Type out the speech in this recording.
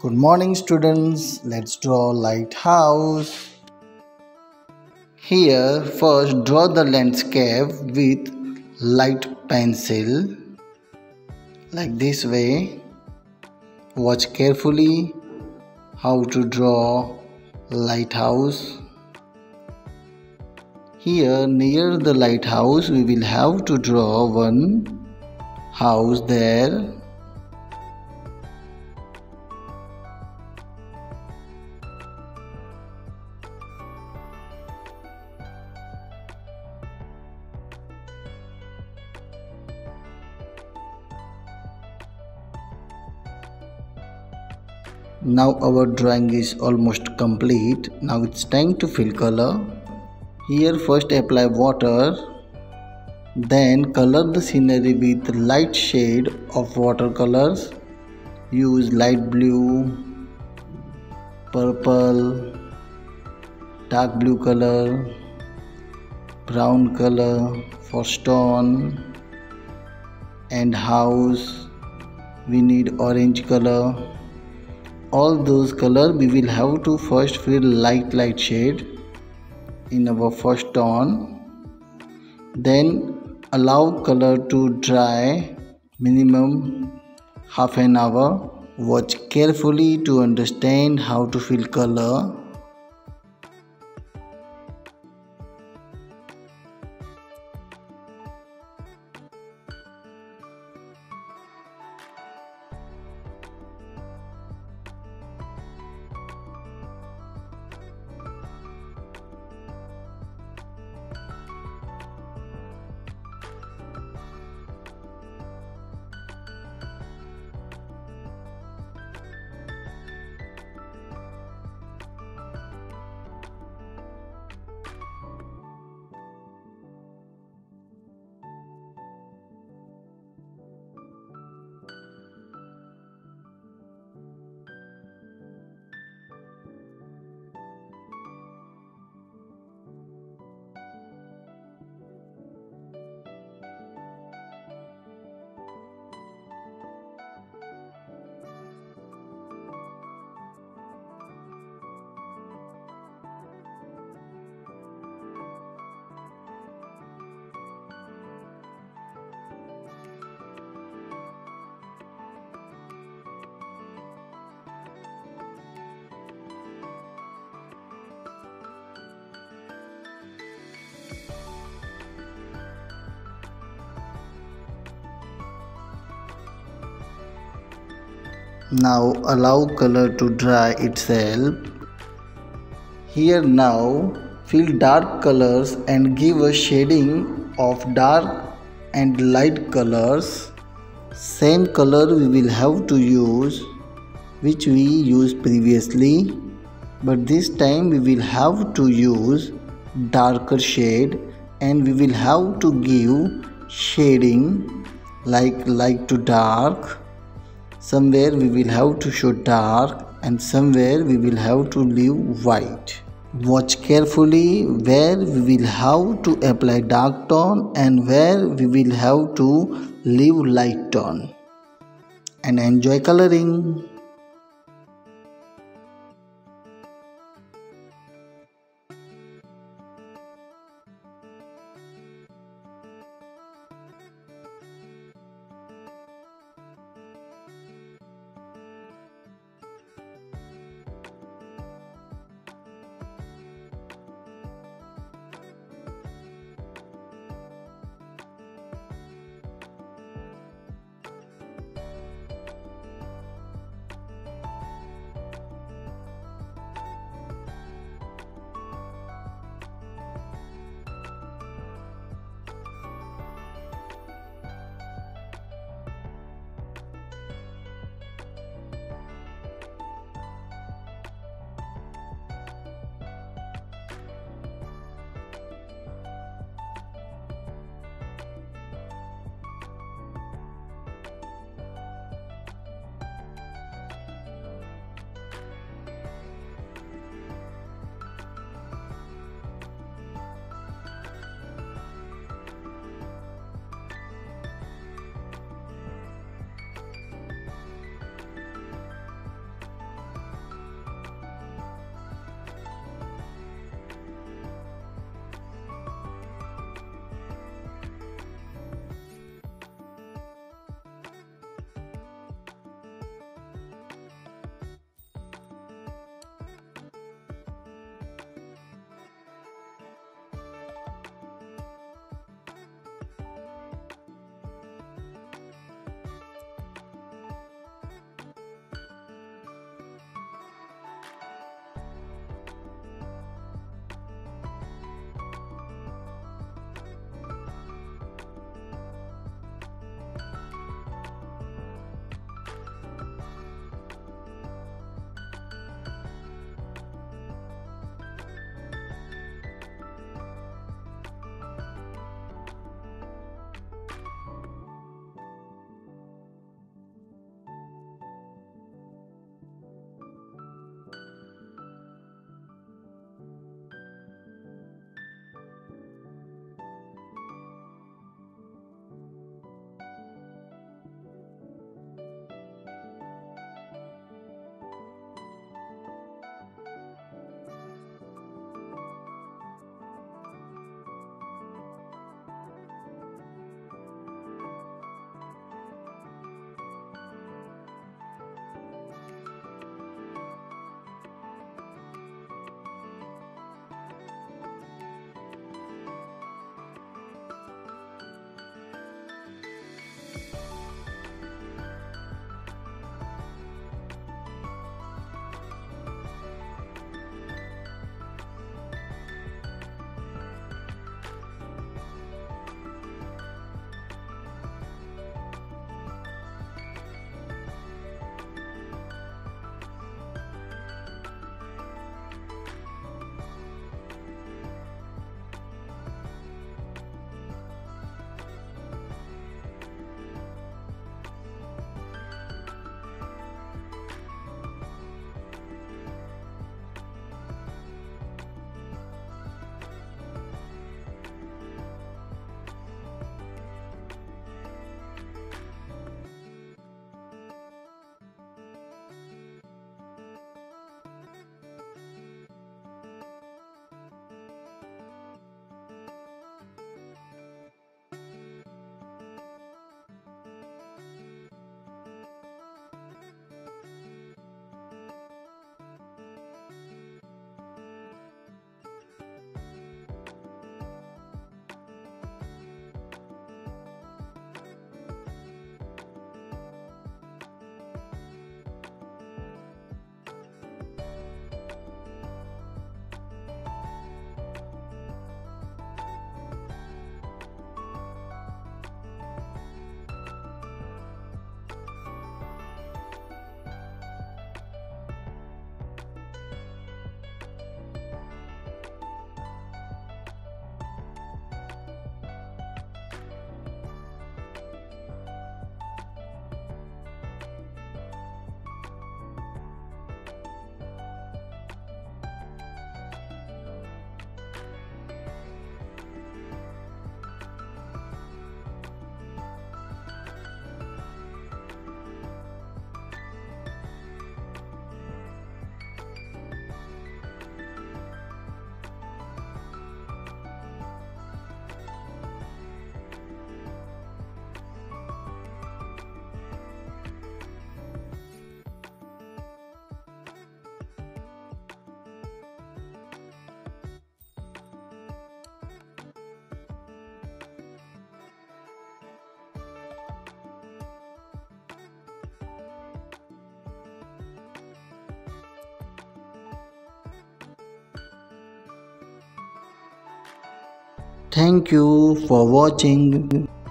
Good morning, students. Let's draw lighthouse. Here, first draw the landscape with light pencil like this way. Watch carefully how to draw lighthouse. Here, near the lighthouse, we will have to draw one house there. Now our drawing is almost complete. Now it's time to fill color. Here first apply water, then color the scenery with light shade of watercolors. Use light blue, purple, dark blue color, brown color for stone and house. We need orange color. All those colors we will have to first fill light shade in our first tone. Then allow color to dry minimum half an hour. Watch carefully to understand how to fill color. Now allow color to dry itself. Here now fill dark colors and give a shading of dark and light colors. Same color we will have to use which we used previously, but this time we will have to use darker shade and we will have to give shading like light to dark. Somewhere we will have to show dark and somewhere we will have to leave white. Watch carefully where we will have to apply dark tone and where we will have to leave light tone. And enjoy coloring. Thank you for watching.